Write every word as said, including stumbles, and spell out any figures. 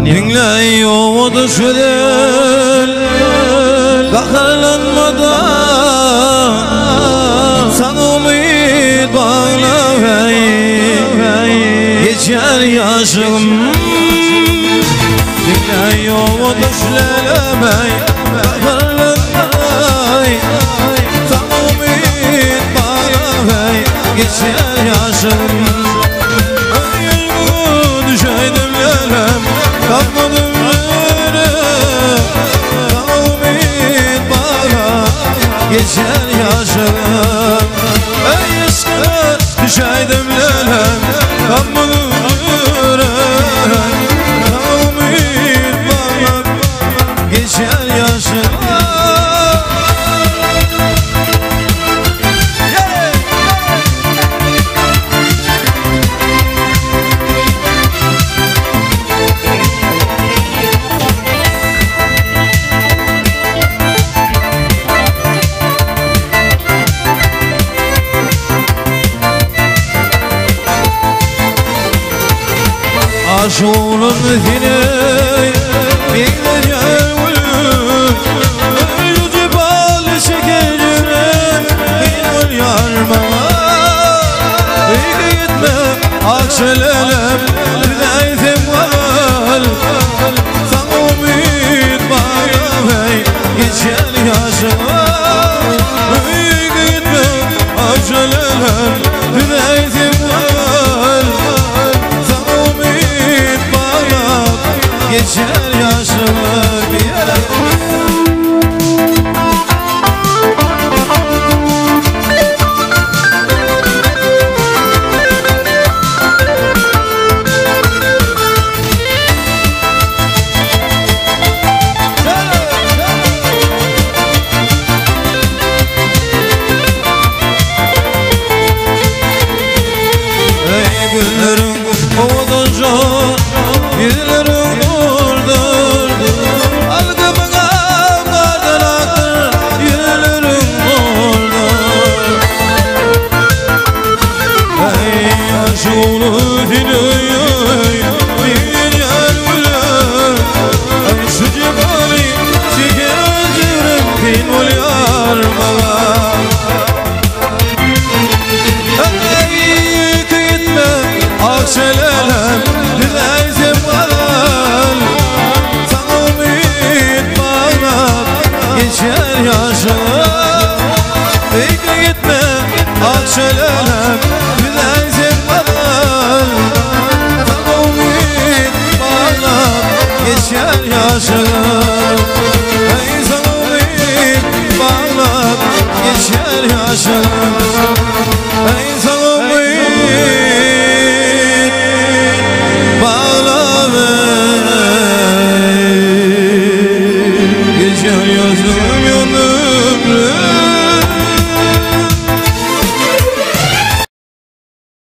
Dinle o da şöyle kahralanmadan sana ümit bağla hey geçer yaşım. Dinle o da şöyle kahralanmadan sana ümit bağla hey geçer yaşım. Düşeydim yerem kalkmadım yere sana ümit bağla geçer yaşım. Ey aşkına düşeydim yerem kalkmadım yere sana ümit bağla geçer yaşım. Aşığının dini bilmeyeceğim ölüm yüzü bal şekerine inol yarmama İyi gitme akşelelem Bileydim var sana ümit bağla hey geçer yaşıma. İyi gitme akşelelem Bileydim var geçer yaşımı bir yere. Ey günlerin ovadanca güllerin ordur algımına kardan aktır yürürüm ordur. Ey aşığını dinleyin bir yer bilir ey şu cebali çeker acırım bin ol yarmama. Ey gitme akşelelem Dileydim var sana ümit bağla geçer yaşım. Ey gitme akşelelem Dileydim var sana ümit bağla geçer yaşım. Ey sana ümit bağla geçer yaşım. Ey sana ümit bağla geçer yaşım yanımda.